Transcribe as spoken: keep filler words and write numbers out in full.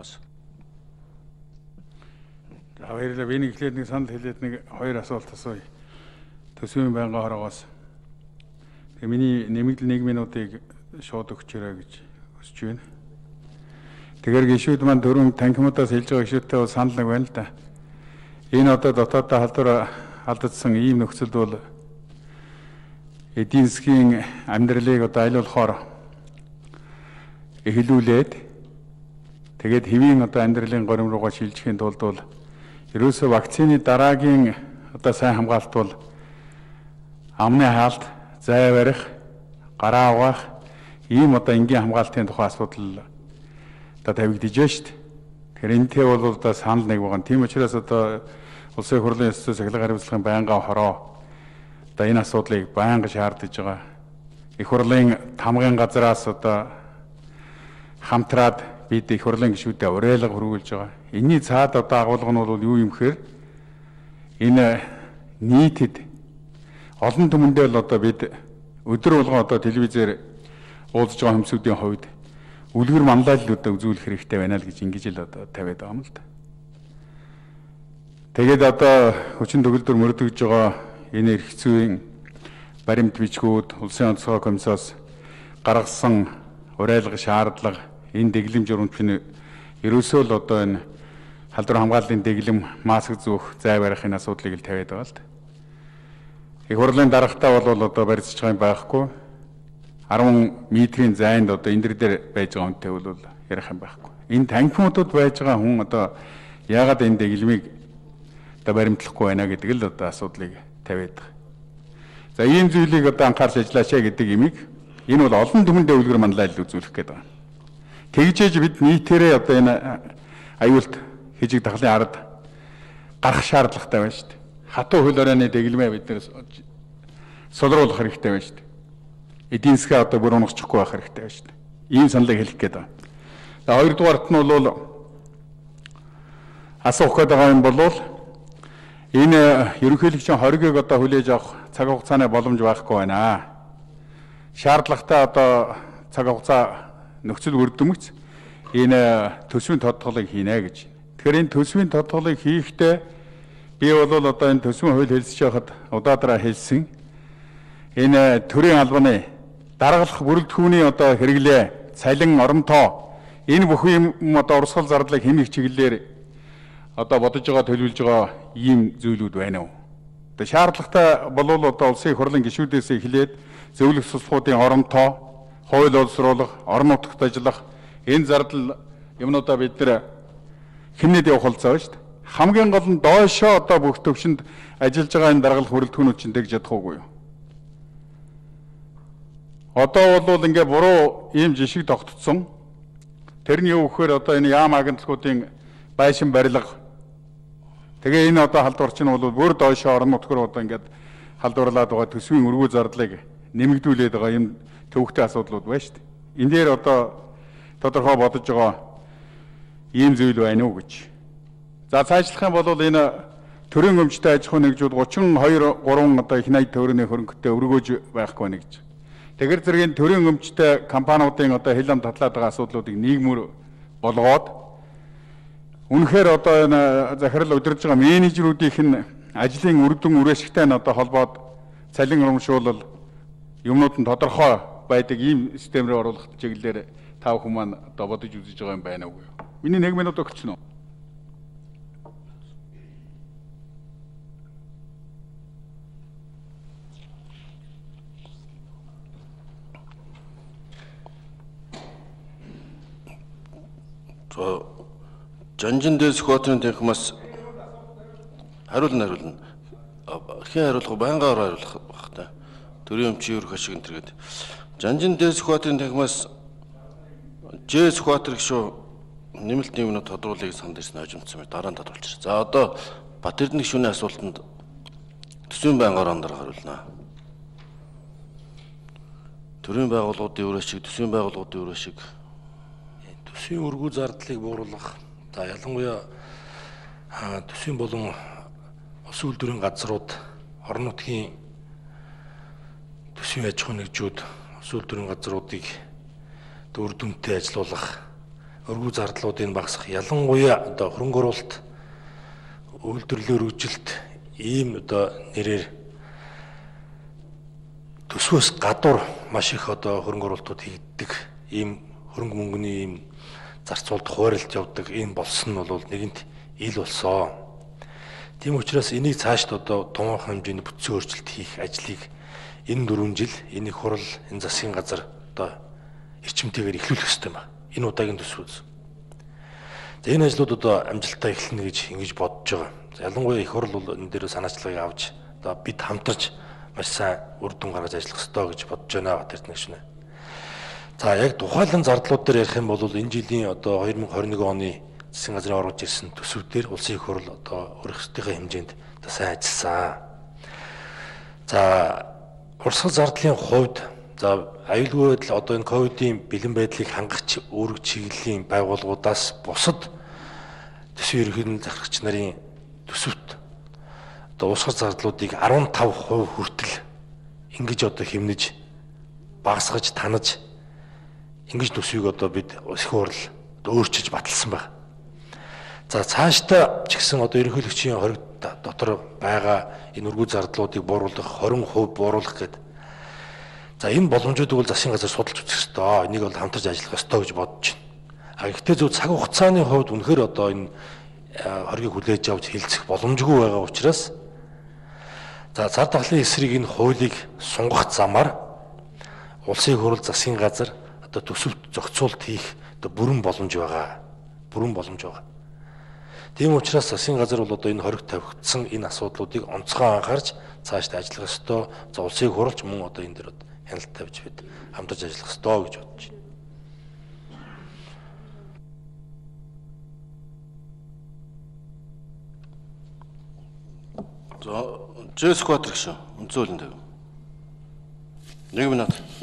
харангуйс. За баярлалаа. Би нэг ихлээр нэг санал хэлээд нэг хоёр асуулт асууя. Төсвийн байнгын хороогоос. Тэгээ миний нэмэгдэл нэг минутыг шууд өгчөөрэй гэж хүсэж байна. Тэгэхээр гишүүд маань дөрөв танхимудаас хэлж байгаа гишүүдтэй бол санал нэг байна л да. Энэ одоо дотооддоо халдвар алдагдсан ийм нөхцөлд бол эдийн засгийн амьдралыг одоо айлуулахаар эхлүүлээд тэгээд хэвийн одоо амьдралын горим руугаа шилжихийн тулд бол ерөөсөө вакцины дараагийн одоо сайн хамгаалалт бол амны хаалт, зай барих, гараа угаах ийм одоо энгийн хамгаалтын тухай асуудал одоо тавигдж байна шүү дээ. Тэгэхээр энэтэй бол одоо санал нэг байгаа. Тийм учраас одоо улсын хурлын ёс зүйн сахилгын хариуцлагын байнгын хороо одоо энэ асуудлыг байнга шаардж байгаа. Их хурлын тамгын газраас одоо хамтраад бид их хурлын гишүүдэд уриалга хүргүүлж байгаа. Энийний цаад одоо агуулга нь бол юу юм гэхээр энэ нийтэд олон түмэндээ л одоо бид өдөр болгон одоо телевизээр уулзж байгаа хүмүүсийн хувьд үлгэр манлайллуудаа үзүүлэх хэрэгтэй байна л гэж ингэж л одоо тавиад байгаа юм л да. Тэгээд одоо хүчин төгөлдөр мөрдөгж байгаа энэ эрх зүйн баримт бичгүүд улсын онцгой комиссоос гаргасан уриалга шаардлага энэ дэглэм журамч нь ерөөсөө л одоо энэ халдвар хамгааллын дэглэм маск зүүх зай барих энэ асуудлыг л тавиад байгаа л да. Их хурлын дарагтаа бол одоо барьцж байгаа юм байхгүй. арван метрийн зайд одоо энэ дээр байж байгаа хүнтэй бол ярих юм байхгүй. Энэ танхимуудад байж байгаа хүн одоо яагаад энэ дэглэмийг одоо баримтлахгүй байна гэдэг л одоо асуудлыг тавиад байгаа. За ийм зүйлийг одоо анхаарч ажиллаачаа гэдэг имийг энэ бол олон түмэндээ үлгэр манлайлал үзүүлэх гэдэг байна. Тэгжээж бид нийтээрээ одоо энэ аюулт хижиг дахлын ард гарах шаардлагатай байна шүү дээ. Хатуу хөл хорионы дэглэмээ бид нэр солируулах хэрэгтэй байна шүү дээ. Эдийн засгаа одоо бүр унахчихгүй байх хэрэгтэй байна шүү дээ. Ийм саналыг хэлэх гээд байна. За хоёрдугаарт нь бол асуух гээд байгаа юм бол энэ ерөнхийлөгчийн хоргийг одоо хүлээж авах цаг хугацааны боломж байхгүй байна. Шаардлагатай одоо цаг хугацаа нөхцөл бүрдэмж энэ төсвийн тодтголыг хийнэ гэж. Тэгэхээр энэ төсвийн тодтголыг хийхдээ би бол одоо энэ төсвийн хууль хэлсэж байхад удаадраа хэлсэн энэ төрийн албаны даргалах бүрэлдэхүүний одоо хэрэглээ, цалин, оромтоо энэ бүх юм одоо урсгал зардлыг хэмжих чиглэлээр одоо бодож байгаа төлөвлөж байгаа ийм зүйлүүд байна уу? Одоо шаардлагатай болвол одоо улсын хурлын гишүүдээс эхлээд зөвлөх суслахуудын оромтоо, хууль олсруулах, орон нутагт ажиллах энэ зардал юмнуудаа бид нэр хэмнээд явах болцоо шүү дээ. Хамгийн гол нь доошоо одоо бүх төвшөнд ажиллаж байгаа энэ даргалах бүрэлдэхүүнүүд чинь тэгж ядахгүй юу? Одоо бол ингээ буруу ийм жишг тогтцсон. Тэрний юу гэхээр одоо энэ яам агентлагуудын байшин барилга. Тэгээ энэ одоо халдвар чинь бол бүр доошоо орон нутгаар одоо ингээд халдварлаад байгаа төсвийн өргөө зардлыг нэмэгдүүлээд байгаа юм төвөгтэй асуудлууд байна шүү дээ. Энэ дээр одоо тодорхой бодож байгаа ийм зүйл байна уу гэж. За цаашлах юм бол энэ төрийн өмчтэй аж ахуй нэгжүүд гучин хоёр гурван одоо их найд төгрөгийн хөрөнгөтэй өргөөж байхгүй нэ гэж. Тэгэр зэргийн төрийн өмчтэй компаниудын одоо хил ам татлаад байгаа асуудлуудыг нийгмөр болгоод үнэхээр одоо энэ захирал удирдах байгаа менежерүүдийнх нь ажлын үр дүн үрээшигтэй нь одоо холбоод цалин урамшуулал юмнууд нь тодорхой байдаг ийм систем рүү оруулах чиглэлээр тав хүмүүс маань одоо бодож үзэж байгаа юм байна уу? Миний нэг минут өгч нь. Жанжин дэс хотын танхимаас хариулна хариулна. Хэн хариулах байнга хариулах баг та. Төрийн өмчийн өрх ашиг энэ төргээд. Жанжин дэс хотын танхимаас Жэс хотын шүү нэмэлт нэмнүүд тодруулыг санд ирсэн хожимдсан байна. Дараа нь тодруулчих. За одоо Батэрдэн гишүүний асуултанд төсвийн байнгын ороондор хариулна. Төрийн байгууллагуудын үр ашиг, төсвийн байгууллагуудын үр ашиг төсвийн өргүү зардлыг бууруулах. За ялангуяа төсвийн болон улсын үйлдвэрийн газрууд, орон нутгийн төсвийн аж ахуй нэгжүүд, улсын үйлдвэрийн газруудыг үр дүнтэй ажилуулах, өргүү зардлуудыг багасгах, ялангуяа одоо хөрөнгө оруулалт, үйлдвэрлэлийн өргөжилт ийм одоо нэрээр төсвөөс гадуур маш их одоо хөрөнгө оруулалтууд хийгддэг, ийм хөрөнгө мөнгөний ийм зарцуулалт хуваарлт явдаг энэ болсон нь бол нэгэнт ил болсон. Тийм учраас энийг цаашд одоо томоохон хэмжээний бүтцийн өөрчлөлт хийх ажлыг энэ дөрвөн жил энэ их хурал, энэ засгийн газар одоо эрчимтэйгээр эхлүүлэх ёстой юм байна. Энэ удаагийн төсвөөс. За энэ ажлууд одоо амжилттай эхэлнэ гэж ингэж бодож байгаа. Ялангуяа их хурал бол энэ дээр санаачлагыг авч одоо бид хамтарч маш сайн үр дүн гаргаж ажиллах ёстой гэж бодож байна Батэрт нэгшнэ. За яг тухайлан зардлууд дээр ярих юм бол энэ жилийн одоо хоёр мың хорин нэг оны засгийн газрын оруулж ирсэн төсвүүдээр улсын их хурал одоо өрх ёстойхоо хэмжээнд одоо сайн ажилласан. За урсгал зардлын хувьд за аюулгүй байдал одоо энэ ковидын бэлэн байдлыг хангах үүрэг чиглэлийн байгууллагуудаас бусад төсвийн ерөнхий захирагч нарын төсөвт одоо урсгал зардлуудыг арван тав хувь хүртэл ингэж одоо хэмнэж багасгаж танаж ингэж төсвийг одоо бид их хурал одоо өөрчилж баталсан байна. За цаашдаа ч гэсэн одоо ерөнхийлөгчийн хориг дотор байгаа энэ өргүү зардлуудыг бууруулах двадцать хувь бууруулах гэдэг. За энэ боломжуудыг бол засгийн газар судалж үзэх ёстой. Энийг бол хамтарч ажиллах ёстой гэж бодож байна. А гэхдээ зөв цаг хугацааны хувьд үнэхээр одоо энэ хоригийг хүлээж авч хэлцэх боломжгүй байгаа учраас за цар тахлын эсрэг энэ хуулийг сунгах замаар улсын хурал, засгийн газар одоо төсөвт зохицуулт хийх одоо бүрэн боломж байгаа. Бүрэн боломж байгаа. Тийм учраас засгийн газар бол одоо энэ хориг тавигдсан энэ асуудлуудыг онцгой анхаарч цаашдаа ажиллах ёстой. За улсын хурлч мөн одоо энэ дээр хяналт тавьж бид хамтарч ажиллах ёстой гэж бодож байна. За Жэс Скватер гişүн. Үнцүүлэн дэв. Нэг минут.